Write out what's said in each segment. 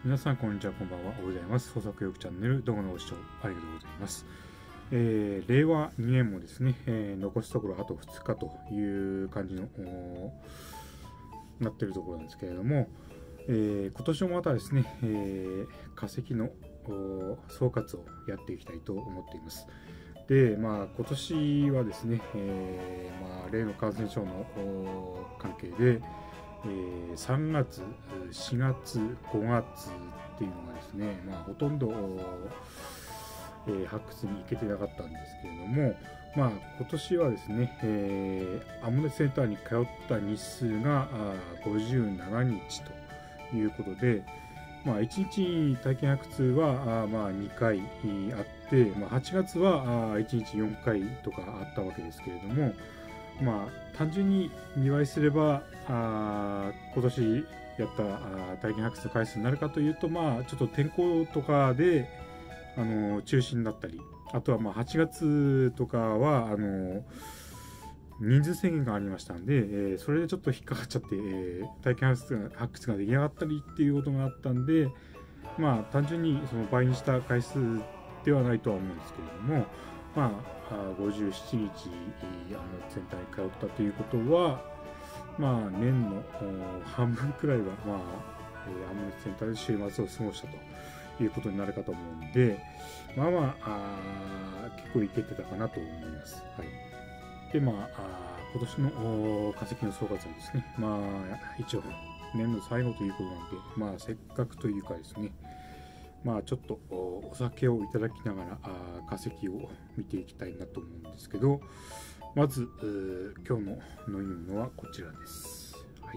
皆さんこんにちは、こんばんは。おはようございます。創作意欲チャンネル動画のご視聴ありがとうございます。令和2年もですね、残すところあと2日という感じのなっているところなんですけれども、今年もまたですね、化石の総括をやっていきたいと思っています。で、今年はですね、例の感染症の関係で、3月、4月、5月っていうのがですね、ほとんど、発掘に行けてなかったんですけれども、今年はですね、アモネセンターに通った日数が57日ということで、1日体験発掘は2回あって、8月は1日4回とかあったわけですけれども、単純に2倍すれば今年やった体験発掘の回数になるかというと、ちょっと天候とかで中止になったり、あとは8月とかは人数制限がありましたんで、それでちょっと引っかかっちゃって、体験発掘ができなかったりっていうことがあったんで、単純にその倍にした回数ではないとは思うんですけれども、57日全体に通ったということは、年の半分くらいはアモネセンターで週末を過ごしたということになるかと思うんで、結構いけてたかなと思います。はい。で、今年の化石の総括はですね、一応年の最後ということなんで、せっかくというかですね、ちょっとお酒をいただきながら化石を見ていきたいなと思うんですけど、まず今日の飲み物はこちらです。はい、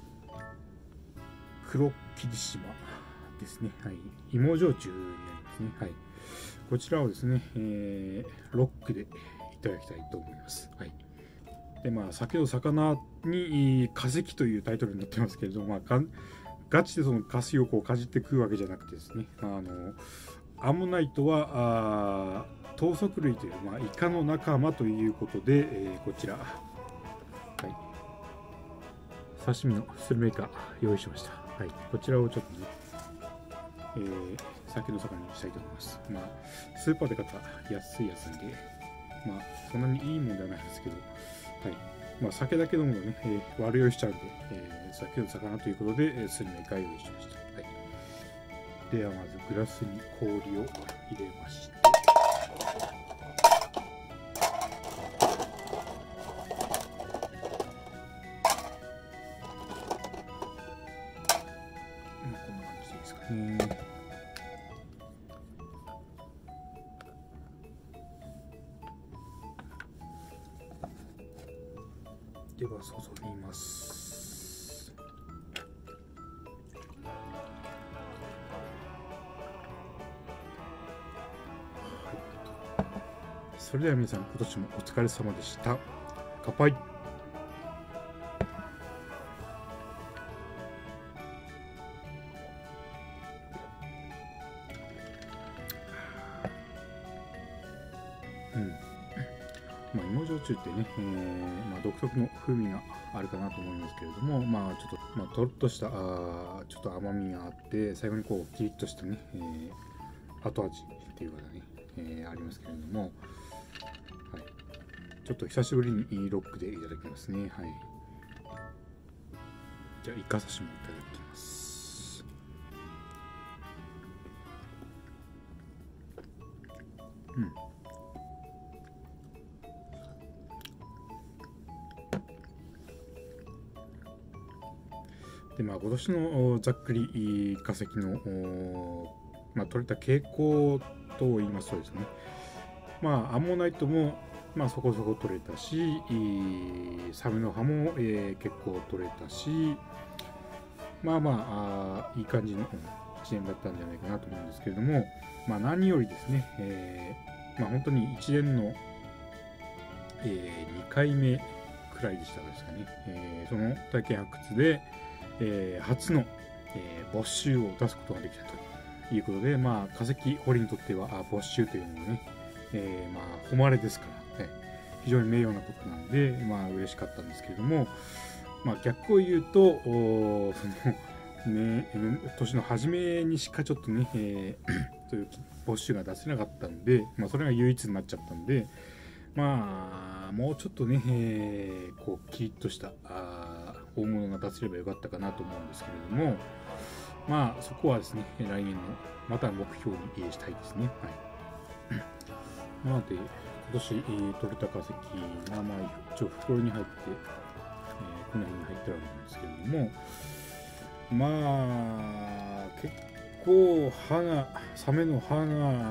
黒霧島ですね。はい、芋焼酎になりますね。はい、こちらをですね、ロックでいただきたいと思います。はい。で、酒と魚に化石というタイトルになってますけれども、ガチでその化石をかじって食うわけじゃなくてですね、アンモナイトは頭足類という、イカの仲間ということで、こちら、はい、刺身のスルメイカ用意しました。はい、こちらをちょっとね、酒の魚にしたいと思います。スーパーで買った安いやつなんで、そんなにいいもんではないですけど、はい、酒だけ飲むとね、悪酔いしちゃうんで、酒の魚ということで、スルメイカ用意しました。はい、ではまずグラスに氷を入れまして、こんな感じでいいですかね。では注ぎます。それでは皆さん、今年もお疲れ様でした。乾杯。芋焼酎ってね、独特の風味があるかなと思いますけれども、ちょっと、とろっとしたちょっと甘みがあって、最後にキリッとしたね、後味っていうかね、ありますけれども、はい、ちょっと久しぶりにロックでいただきますね。はい、じゃあイカ刺身いただきます。で、今年のざっくり化石の取れた傾向と言いますとですね、アンモナイトもそこそこ取れたし、サメの葉も、結構取れたし、いい感じの1年だったんじゃないかなと思うんですけれども、何よりですね、本当に1年の、2回目くらいでしたですかね、その体験発掘で、初の、没収を出すことができたということで、化石掘りにとっては没収というのがね、誉れですから、非常に名誉なことなんで、嬉しかったんですけれども、逆を言うとそのね、年の初めにしかちょっとね、そういう募集が出せなかったんで、それが唯一になっちゃったんで、もうちょっとね、こうキリッとした大物が出せればよかったかなと思うんですけれども、そこはですね、来年のまた目標にしたいですね。はい。なので、今年、取れた化石が、一応袋に入って、この辺に入ってるわけなんですけれども、結構サメの歯が多か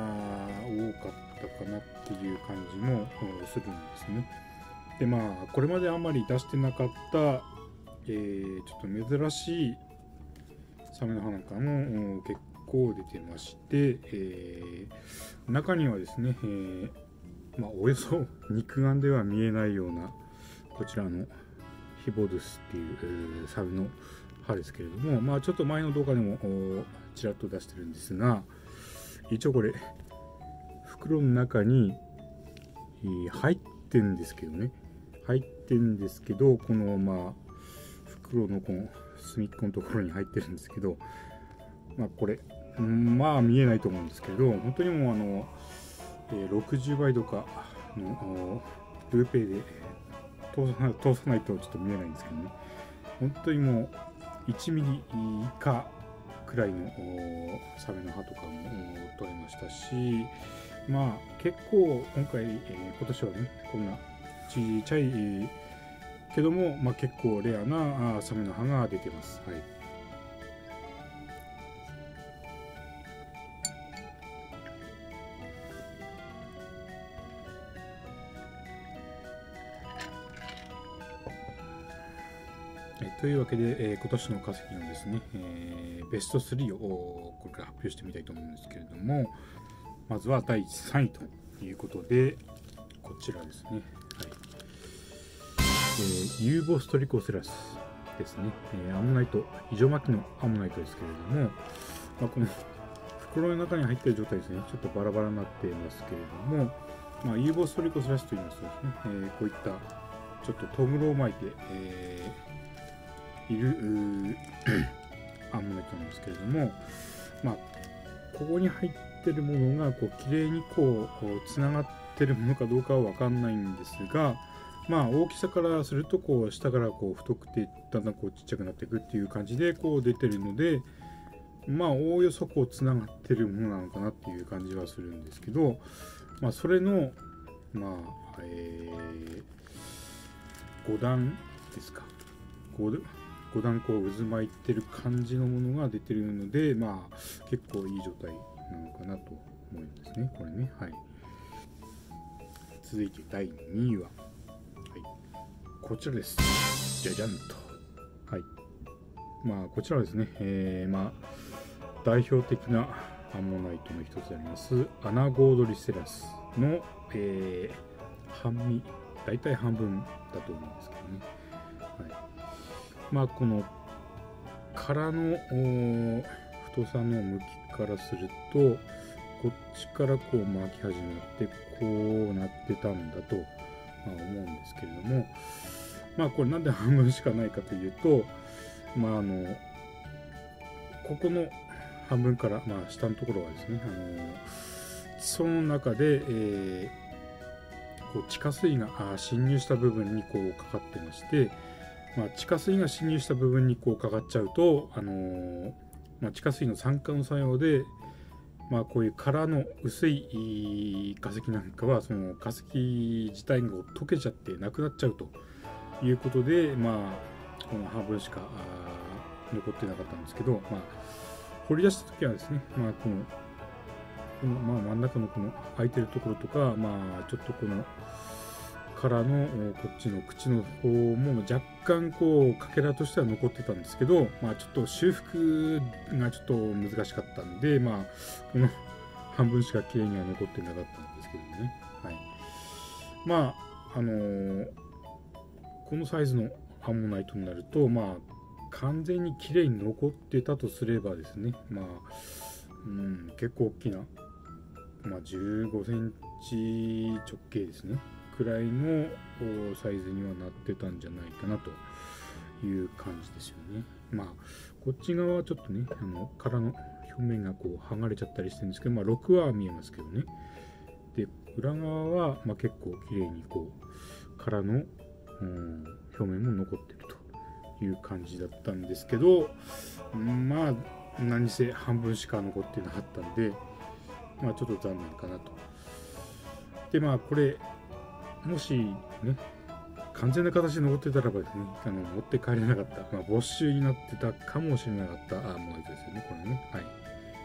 ったかなっていう感じもするんですね。でこれまであんまり出してなかった、ちょっと珍しいサメの歯なんかも結構出てまして、中にはですね、およそ肉眼では見えないようなこちらのヒボドゥスっていう、サメの歯ですけれども、ちょっと前の動画でもちらっと出してるんですが、一応これ袋の中に入ってんですけどね、この袋のこの隅っこのところに入ってるんですけど、これ見えないと思うんですけど、本当にもう60倍とかのルーペで通さないとちょっと見えないんですけどね、本当にもう1ミリ以下くらいのサメの歯とかも取れましたし、結構今年はね、こんなちっちゃいけども、結構レアなサメの歯が出てます。はい。というわけで、今年の化石のですね、ベスト3をこれから発表してみたいと思うんですけれども、まずは第3位ということで、こちらですね。はい。ユーボストリコセラスですね。アンモナイト、異常巻きのアンモナイトですけれども、この袋の中に入っている状態ですね。ちょっとバラバラになっていますけれども、ユーボストリコセラスといいますとですね、こういったちょっとトグロを巻いて、いるアンモナイトなんですけれども、ここに入ってるものが綺麗につながってるものかどうかは分かんないんですが、大きさからすると下から太くてだんだんちっちゃくなっていくっていう感じで出てるので、おおよそつながってるものなのかなっていう感じはするんですけど、それの5段ですか、5段渦巻いてる感じのものが出てるので、結構いい状態なのかなと思うんですね、これね。はい。続いて第2位は、こちらです。じゃじゃんと。はい。こちらはですね、代表的なアンモナイトの一つでありますアナゴードリセラスの、半身、大体半分だと思うんですけどね。はい。この殻の太さの向きからすると、こっちから巻き始まってこうなってたんだと思うんですけれども、これなんで半分しかないかというと、ここの半分から、下のところはですね、その中で、地下水が侵入した部分にかかってまして、地下水が侵入した部分にかかっちゃうと、地下水の酸化の作用で、こういう殻の薄い化石なんかはその化石自体が溶けちゃってなくなっちゃうということで、この半分しか残ってなかったんですけど、掘り出した時はですね、この真ん中のこの空いてるところとか、ちょっとこの殻のこっちの口の方も若干かけらとしては残ってたんですけど、ちょっと修復がちょっと難しかったんで、この半分しか綺麗には残ってなかったんですけどね。はい。このサイズのアンモナイトになると、完全に綺麗に残ってたとすればですね、結構大きな、15センチ直径ですね。くらいのサイズにはなってたんじゃないかなという感じですよね。 こっち側はちょっとね殻の表面がこう剥がれちゃったりしてるんですけど、6は見えますけどね。で裏側は結構綺麗にこう殻の、表面も残ってるという感じだったんですけど、何せ半分しか残ってなかったんで、ちょっと残念かなと。でこれもしね完全な形で残ってたらばですね、持って帰れなかった、没収になってたかもしれなかったものですよね、これね。はい。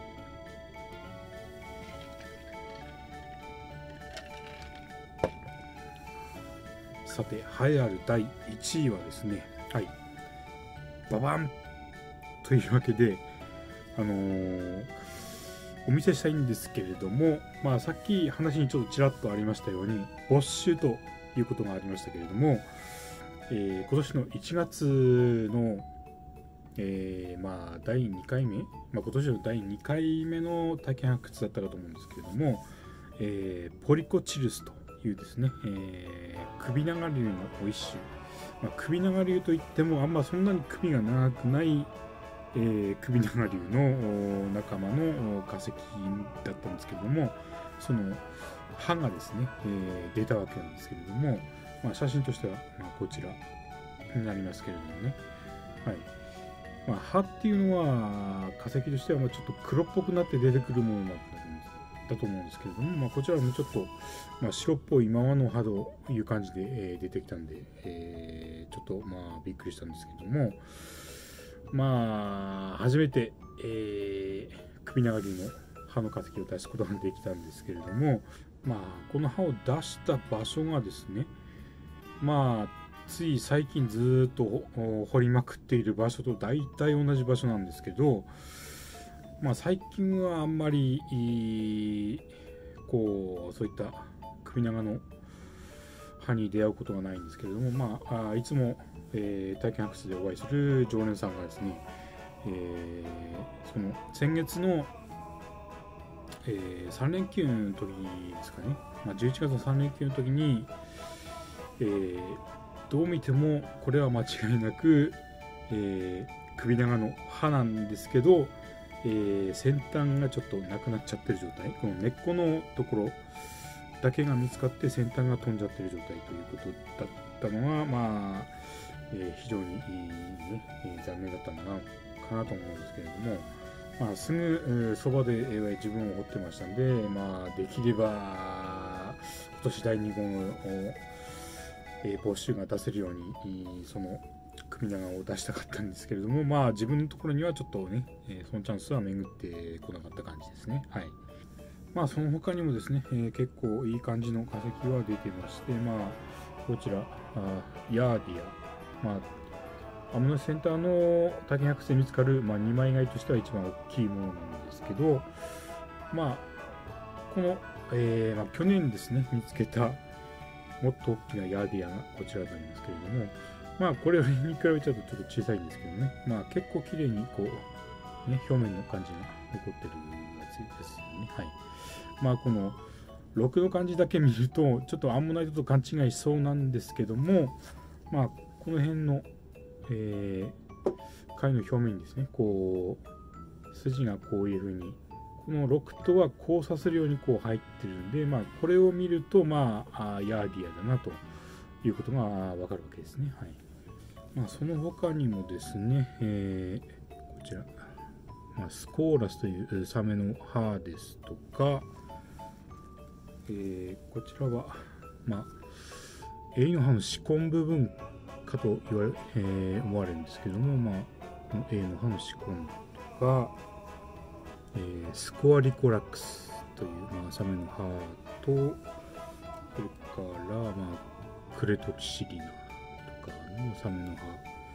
さて、栄えある第1位はですね、はい、ババンというわけで、お見せしたいんですけれども、さっき話にちょっとちらっとありましたように、没収ということがありましたけれども、今年の1月の、第2回目、今年の第2回目の体験発掘だったかと思うんですけれども、ポリコチルスというですね、首長竜の一種、首長竜といってもそんなに首が長くない首長竜の仲間の化石だったんですけれども、その歯がですね、出たわけなんですけれども、写真としてはこちらになりますけれどもね、はい。歯っていうのは化石としてはちょっと黒っぽくなって出てくるものだと思うんですけれども、こちらもちょっと、白っぽいままの歯という感じで、出てきたんで、ちょっとびっくりしたんですけれども、初めて、首長竜の歯の化石を出すことができたんですけれども、この歯を出した場所がですね、つい最近ずっと掘りまくっている場所と大体同じ場所なんですけど、最近はあんまりそういった首長の歯に出会うことがないんですけれども、いつも、体験発掘でお会いする常連さんがですね、その先月の、3連休の時ですかね、11月の3連休の時に、どう見てもこれは間違いなく、首長の歯なんですけど、先端がちょっとなくなっちゃってる状態、この根っこのところだけが見つかって先端が飛んじゃってる状態ということだったのは非常に、残念だったのかなと思うんですけれども、すぐそばで、自分を掘ってましたんで、できれば今年第2号の募集が出せるようにその首長を出したかったんですけれども、自分のところにはちょっとね、そのチャンスは巡ってこなかった感じですね。はい。その他にもですね、結構いい感じの化石は出てまして、こちらヤーディア、アムノセンターの体験発掘で見つかる、二枚貝としては一番大きいものなんですけど、この、去年ですね見つけたもっと大きなヤーディアがこちらになりますけれども、これに比べちゃうとちょっと小さいんですけどね、結構綺麗に表面の感じが残ってるやつですよね。はい。この6の感じだけ見るとちょっとアンモナイトと勘違いしそうなんですけども、この辺の、貝の表面にですね、筋がこういう風にこの6とは交差するように入ってるんで、これを見るとヤーディアだなということがわかるわけですね。はい。その他にもですね、こちら、スコーラスというサメの歯ですとか、こちらはエイの歯の歯根部分かと思われるんですけども、このエイの歯の歯根とか、スコアリコラックスという、サメの歯と、それからクレトキシリナとかのサメの歯、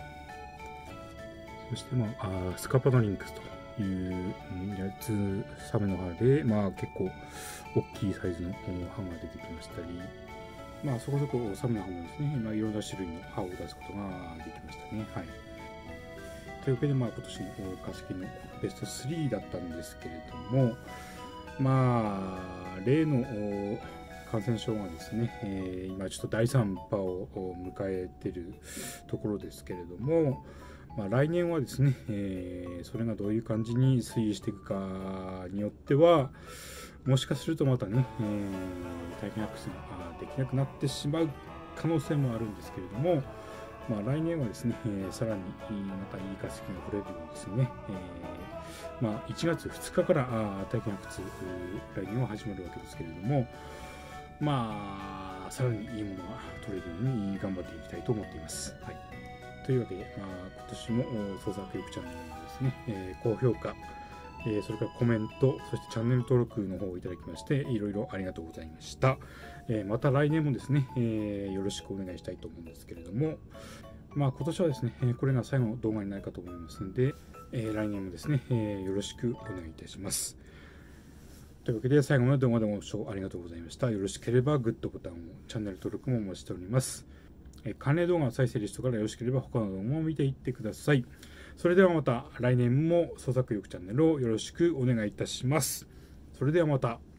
そしてスカパノリンクスというやつサメの歯で、結構大きいサイズの歯が出てきましたり、そこそこサメの歯もですね、いろんな種類の歯を出すことができましたね。はい。というわけで、今年の化石のベスト3だったんですけれども、例の感染症がですね、今ちょっと第3波を迎えているところですけれども、 来年はですね、それがどういう感じに推移していくかによっては、もしかするとまたね、体験アクセスができなくなってしまう可能性もあるんですけれども、来年はですね、さらにまたいい化石が取れるようにですね、1月2日から体験発掘来年は始まるわけですけれども、さらにいいものが取れるように頑張っていきたいと思っています。はい、というわけで、今年も創作教育チャンネルにですね、高評価、それからコメント、そしてチャンネル登録の方をいただきまして、いろいろありがとうございました。また来年もですね、よろしくお願いしたいと思うんですけれども、今年はですね、これが最後の動画になるかと思いますので、来年もですね、よろしくお願いいたします。というわけで、最後まで動画でご視聴ありがとうございました。よろしければグッドボタンを、チャンネル登録もお待ちしております。関連動画の再生リストからよろしければ他の動画も見ていってください。それではまた来年も創作意欲チャンネルをよろしくお願いいたします。それではまた。